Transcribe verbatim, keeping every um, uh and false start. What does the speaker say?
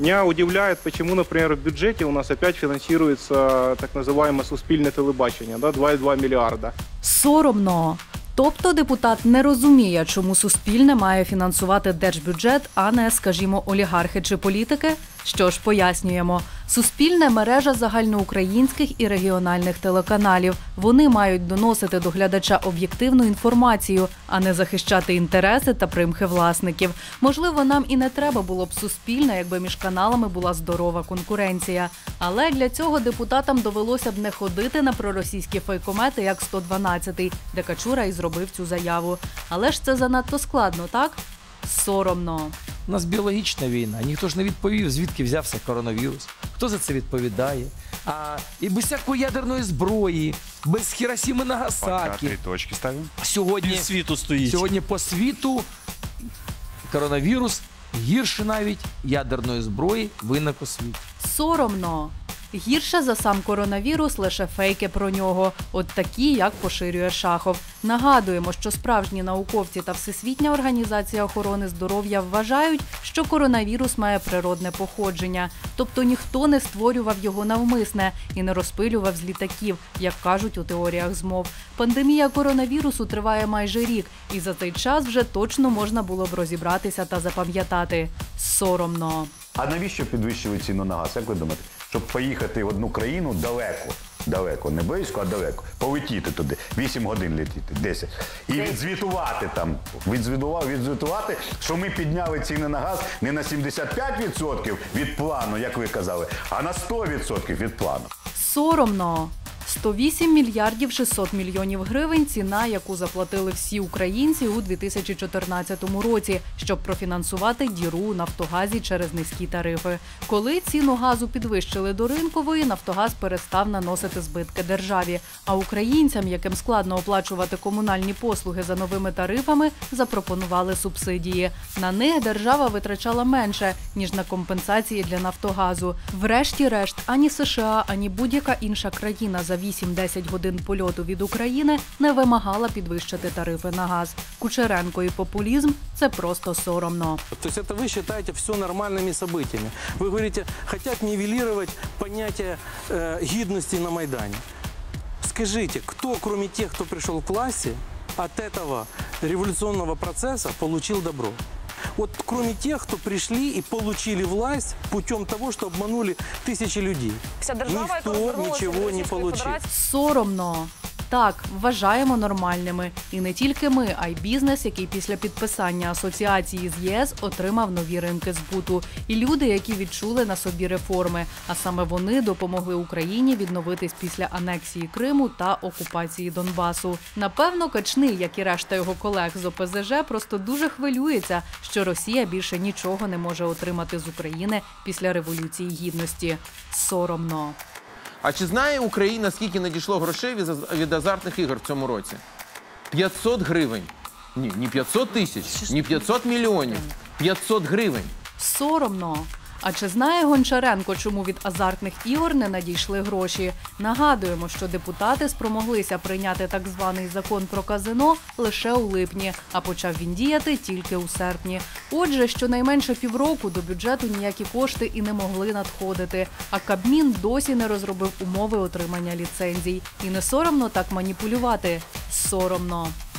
Меня удивляет, почему, например, в бюджете у нас опять финансируется так называемое суспільне телебачення, да, два і два мільярда. Соромно. Тобто депутат не розуміє, чому суспільне має фінансувати держбюджет, а не, скажімо, олігархи чи політики? Що ж, пояснюємо. Суспільне – мережа загальноукраїнських і регіональних телеканалів. Вони мають доносити до глядача об'єктивну інформацію, а не захищати інтереси та примхи власників. Можливо, нам і не треба було б суспільне, якби між каналами була здорова конкуренція. Але для цього депутатам довелося б не ходити на проросійські фейкомети, як сто дванадцятий, де Качура і зробив цю заяву. Але ж це занадто складно, так? Соромно. У нас біологічна війна, ніхто ж не відповів, звідки взявся коронавірус, хто за це відповідає. А, і без всякої ядерної зброї, без Хіросіми Нагасакі. Три точки ставимо. Сьогодні, світу стоїть. Сьогодні по світу коронавірус гірше навіть ядерної зброї виник у світі. Соромно. Гірше за сам коронавірус лише фейки про нього, от такі, як поширює Шахов. Нагадуємо, що справжні науковці та Всесвітня організація охорони здоров'я вважають, що коронавірус має природне походження. Тобто ніхто не створював його навмисне і не розпилював з літаків, як кажуть у теоріях змов. Пандемія коронавірусу триває майже рік, і за цей час вже точно можна було б розібратися та запам'ятати. Соромно. А навіщо підвищили ціну на газ, як ви думаєте? Щоб поїхати в одну країну далеко, далеко, не близько, а далеко, полетіти туди, вісім годин летіти, десять. І відзвітувати там, відзвітував, відзвітувати, що ми підняли ціни на газ не на сімдесят п'ять відсотків від плану, як ви казали, а на сто відсотків від плану. Соромно. сто вісім мільярдів шістсот мільйонів гривень – ціна, яку заплатили всі українці у дві тисячі чотирнадцятому році, щоб профінансувати діру у «Нафтогазі» через низькі тарифи. Коли ціну газу підвищили до ринкової, «Нафтогаз» перестав наносити збитки державі. А українцям, яким складно оплачувати комунальні послуги за новими тарифами, запропонували субсидії. На них держава витрачала менше, ніж на компенсації для «Нафтогазу». Врешті-решт, ані США, ані будь-яка інша країна за вісім-десять годин польоту від України не вимагала підвищити тарифи на газ. Кучеренко і популізм – це просто соромно. Тобто це ви вважаєте все нормальними событиями. Ви говорите, хочуть нівелірувати поняття э, гідності на Майдані. Скажите, кто, кроме тех, кто пришел к власти, от этого революционного процесса получил добро? Вот кроме тех, кто пришли и получили власть путем того, что обманули тысячи людей. Вся держава, Ніхто нічого не получив. Соромно. Так, вважаємо нормальними. І не тільки ми, а й бізнес, який після підписання асоціації з ЄС отримав нові ринки збуту. І люди, які відчули на собі реформи. А саме вони допомогли Україні відновитись після анексії Криму та окупації Донбасу. Напевно, Качний, як і решта його колег з О Пе Зе Же, просто дуже хвилюється, що Росія більше нічого не може отримати з України після Революції Гідності. Соромно. А чи знає Україна, скільки надійшло грошей від азартних ігор в цьому році? п'ятсот гривень. Ні, не п'ятсот тисяч, не п'ятсот мільйонів. п'ятсот гривень. Соромно. А чи знає Гончаренко, чому від азартних ігор не надійшли гроші? Нагадуємо, що депутати спромоглися прийняти так званий закон про казино лише у липні, а почав він діяти тільки у серпні. Отже, щонайменше півроку до бюджету ніякі кошти і не могли надходити. А Кабмін досі не розробив умови отримання ліцензій. І не соромно так маніпулювати? Соромно.